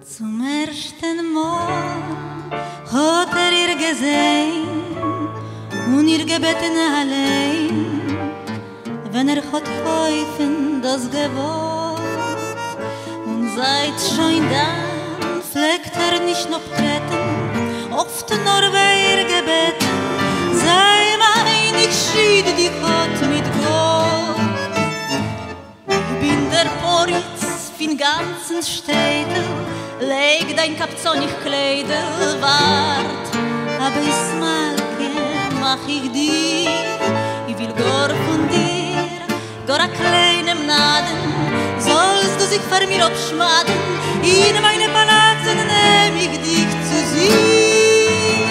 Zum ersten Mal hat ihr gesehen und ihr gebeten allein, wenn hat häufen das Gewalt. Und seit schon dann pflegt nicht noch treten, oft nur bei ihr gebeten, sei mein, ich schied dich Gott mit Gott. Ich bin der Poritz fin ganzen Städtel, leg dein Kapzon ich Kleidel, wart, aber ich malke, mach ich dir, ich will gar von dir, gar a kleinem Naden, sollst du sich vor mir abschmaden, in meine Palazen nehm ich dich zu sich.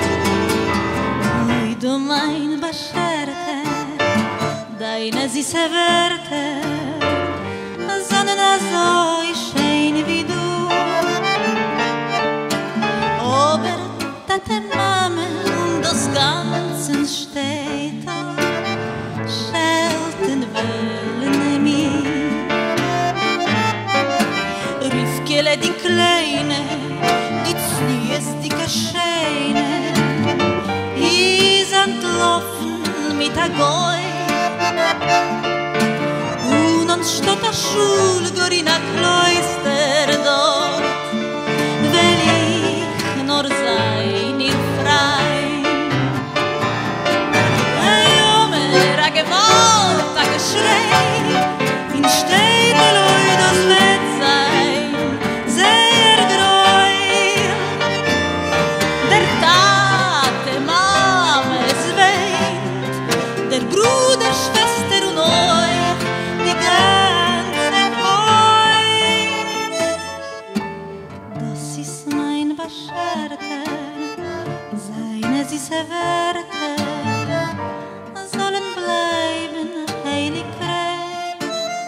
Oi, du mein Bescherte, deine süße Werte, sonnen so schön wie du. Aber Tate Mame und das ganze Städte schelten wollen mir. Rivkele die Kleine, die Znies die Geschene, is entlaufen mit a Goi. Und anstatt der Schule gar in a Kloster dort, will ich nur sein ihr frei. Ein Jomer, a Gewalt, a Geschrei, in Städte loi das wird sein, sehr greu. Der Tate, Mama, es weint, der Bruder, Schwester und euch, die ganze Heut. Das ist mein Bescherte, seine süße Werte sollen bleiben heilig rein.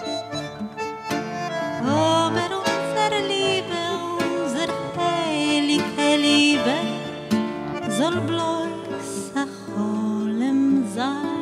Aber unsere Liebe, unsere heilige Liebe soll bloß a Cholem sein.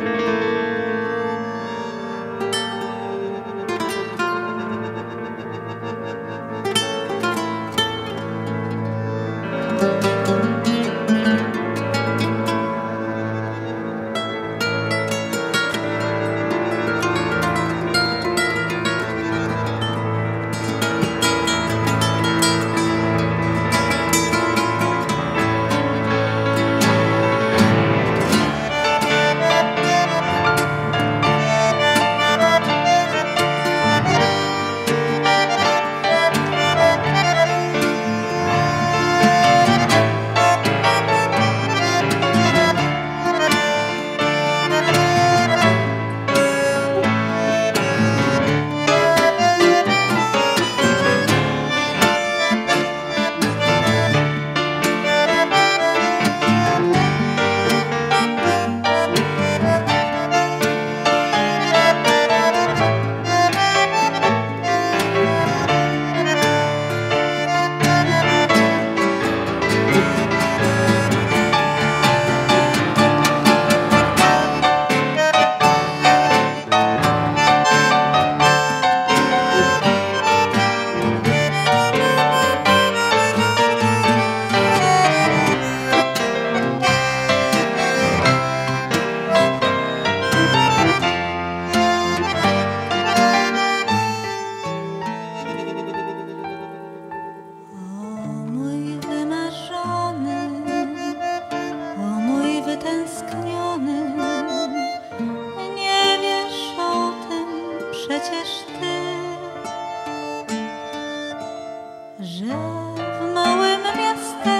Przecież ty, że w małym miasteczku